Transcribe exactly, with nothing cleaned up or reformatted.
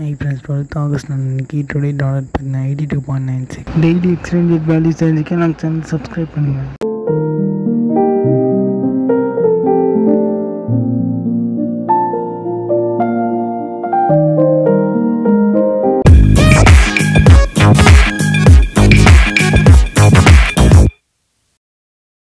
Hi friends, twelfth August அன்னைக்கு today dollar பார்த்தீங்கன்னா eighty two point nine six daily exchange rate values தெரிஞ்சுக்க நம்ம channel subscribe பண்ணுங்கள்.